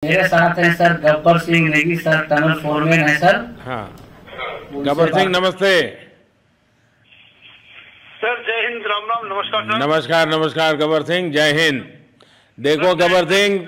मेरे साथ है sir Gabbar Singh Negi sir, tunnel foreman है सर। हाँ, गब्बर सिंह नमस्ते सर। जय हिंद, राम राम, नमस्कार सर। नमस्कार नमस्कार गब्बर सिंह, जय हिंद। देखो गब्बर सिंह,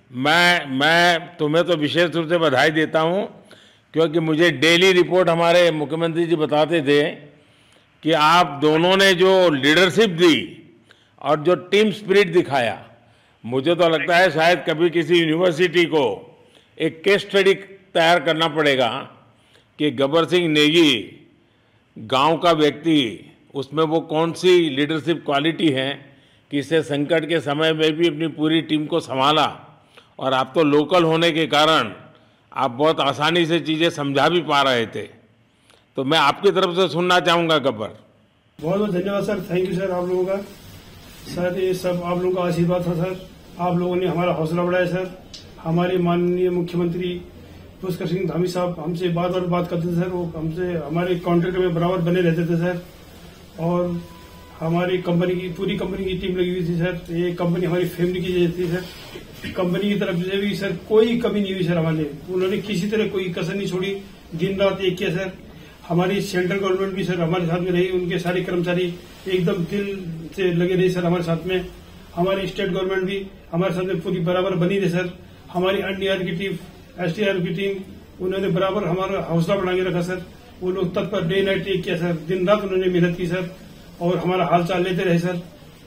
मैं तुम्हें तो विशेष रूप से बधाई देता हूं, क्योंकि मुझे डेली रिपोर्ट हमारे मुख्यमंत्री जी बताते थे कि आप दोनों ने जो लीडरशिप दी और जो टीम स्पिरिट दिखाया, मुझे तो लगता है शायद कभी किसी यूनिवर्सिटी को एक केस स्टडी तैयार करना पड़ेगा कि गब्बर सिंह नेगी गांव का व्यक्ति, उसमें वो कौन सी लीडरशिप क्वालिटी है कि इससे संकट के समय में भी अपनी पूरी टीम को संभाला। और आप तो लोकल होने के कारण आप बहुत आसानी से चीज़ें समझा भी पा रहे थे। तो मैं आपकी तरफ से सुनना चाहूँगा गब्बर। बहुत बहुत धन्यवाद सर, थैंक यू सर आप लोगों का। सर ये सब आप लोगों का आशीर्वाद था सर, आप लोगों ने हमारा हौसला बढ़ाया सर। हमारे माननीय मुख्यमंत्री पुष्कर सिंह धामी साहब हमसे बात करते थे सर, वो हमसे हमारे कॉन्ट्रैक्ट में बराबर बने रहते थे सर। और हमारी कंपनी की पूरी कंपनी की टीम लगी हुई थी सर। ये कंपनी हमारी फैमिली की जैसी थी सर। कंपनी की तरफ से भी सर कोई कमी नहीं हुई सर हमारे, उन्होंने किसी तरह कोई कसर नहीं छोड़ी, दिन रात एक किया सर। हमारी सेंट्रल गवर्नमेंट भी सर हमारे साथ में रही, उनके सारे कर्मचारी एकदम दिल से लगे रहे सर हमारे साथ में। हमारी स्टेट गवर्नमेंट भी हमारे साथ में पूरी बराबर बनी रही सर। हमारी एनडीआर की टीम, एसडीआर की टीम, उन्होंने बराबर हमारा हौसला बढ़ा के रखा सर। वो लोग तत्पर डे नाइट एक किया सर, दिन रात उन्होंने मेहनत की सर और हमारा हालचाल लेते रहे सर।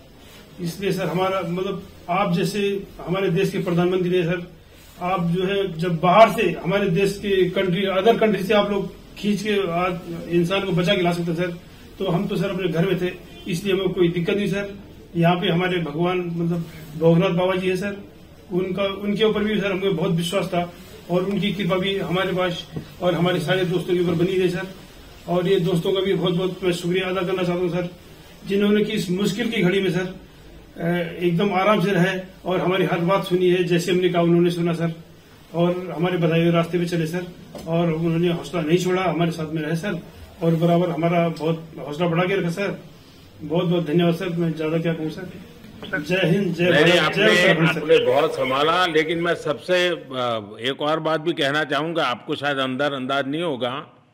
इसलिए सर हमारा मतलब आप जैसे हमारे देश के प्रधानमंत्री है सर, आप जो है जब बाहर से हमारे देश के कंट्री अदर कंट्री से आप लोग खींच के इंसान को बचा के ला सकते सर, तो हम तो सर अपने घर में थे, इसलिए हमें कोई दिक्कत नहीं सर। यहाँ पे हमारे भगवान मतलब भोगनाथ बाबा जी है सर, उनके ऊपर भी सर हमें बहुत विश्वास था और उनकी कृपा भी हमारे पास और हमारे सारे दोस्तों के ऊपर बनी रही सर। और ये दोस्तों का भी बहुत बहुत मैं शुक्रिया अदा करना चाहता हूँ सर, जिन्होंने कि इस मुश्किल की घड़ी में सर एकदम आराम से रहे और हमारी हर बात सुनी है, जैसे हमने कहा उन्होंने सुना सर और हमारे बताए हुए रास्ते पे चले सर। और उन्होंने हौसला नहीं छोड़ा, हमारे साथ में रहे सर और बराबर हमारा बहुत हौसला बढ़ा के रखा सर। बहुत बहुत धन्यवाद सर, मैं ज्यादा क्या कहूँ सर। जय हिंद, जय भारत, जय उत्तराखंड सर। आपने बहुत संभाला, लेकिन मैं सबसे एक और बात भी कहना चाहूँगा, आपको शायद अंदाज नहीं होगा,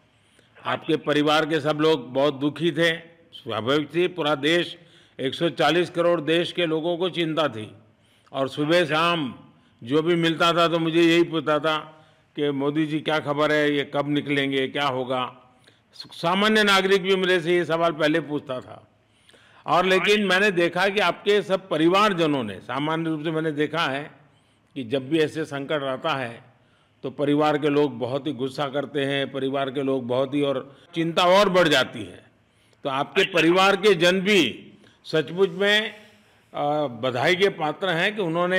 आपके परिवार के सब लोग बहुत दुखी थे, स्वाभाविक थी। पूरा देश 140 करोड़ देश के लोगों को चिंता थी और सुबह शाम जो भी मिलता था तो मुझे यही पूछता था कि मोदी जी क्या खबर है, ये कब निकलेंगे, क्या होगा। सामान्य नागरिक भी मेरे से ये सवाल पहले पूछता था। और लेकिन मैंने देखा कि आपके सब परिवारजनों ने, सामान्य रूप से मैंने देखा है कि जब भी ऐसे संकट आता है तो परिवार के लोग बहुत ही गुस्सा करते हैं, परिवार के लोग बहुत ही और चिंता और बढ़ जाती है। तो आपके परिवार के जन भी सचमुच में बधाई के पात्र हैं कि उन्होंने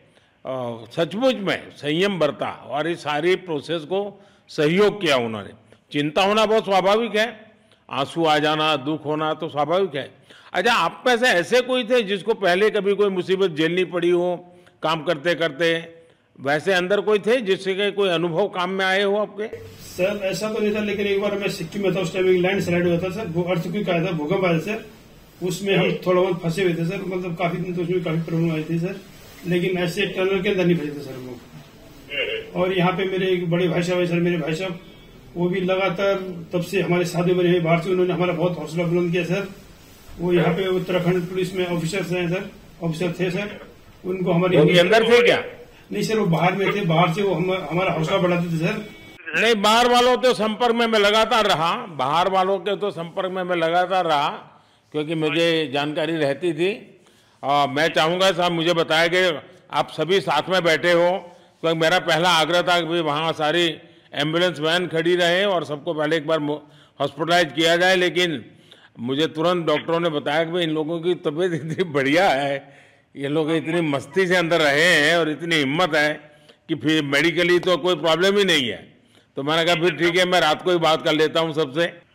सचमुच में संयम बरता और इस सारी प्रोसेस को सहयोग किया। उन्होंने, चिंता होना बहुत स्वाभाविक है, आंसू आ जाना, दुख होना तो स्वाभाविक है। अच्छा, आप में से ऐसे कोई थे जिसको पहले कभी कोई मुसीबत झेलनी पड़ी हो काम करते करते? वैसे अंदर कोई थे जिससे कोई अनुभव काम में आए हो आपके? सर ऐसा तो नहीं था, लेकिन एक बार मैं सिक्किम में था, उस टाइम लैंड स्लाइड हुआ था सर, अर्थक्वेक आया था, भूकंप आया सर, उसमें हम थोड़ा बहुत फंसे हुए थे सर। मतलब काफी दिन तो उसमें काफी प्रॉब्लम आई थी सर, लेकिन ऐसे टनल के अंदर नहीं फंसे थे सर हम लोग। और यहाँ पे मेरे एक बड़े भाई साहब है सर, मेरे भाई साहब वो भी लगातार तब से हमारे साथ में रहे बाहर से, उन्होंने हमारा बहुत हौसला बुलंद किया सर। वो यहाँ पे उत्तराखंड पुलिस में ऑफिसर्स हैं सर, ऑफिसर थे सर, उनको हमारे अंदर थे क्या? नहीं सर, वो बाहर में थे, बाहर से वो हमारा हौसला बढ़ाते थे सर। नहीं, बाहर वालों तो संपर्क में मैं लगातार रहा, बाहर वालों के तो संपर्क में मैं लगातार रहा, क्योंकि मुझे जानकारी रहती थी। और मैं चाहूँगा साहब, मुझे बताया कि आप सभी साथ में बैठे हो, क्योंकि मेरा पहला आग्रह था कि वहाँ सारी एम्बुलेंस वैन खड़ी रहे और सबको पहले एक बार हॉस्पिटलाइज किया जाए। लेकिन मुझे तुरंत डॉक्टरों ने बताया कि भाई इन लोगों की तबीयत इतनी बढ़िया है, ये लोग इतनी मस्ती से अंदर रहे हैं और इतनी हिम्मत है कि फिर मेडिकली तो कोई प्रॉब्लम ही नहीं है। तो मैंने कहा फिर ठीक है, मैं रात को ही बात कर लेता हूँ सबसे।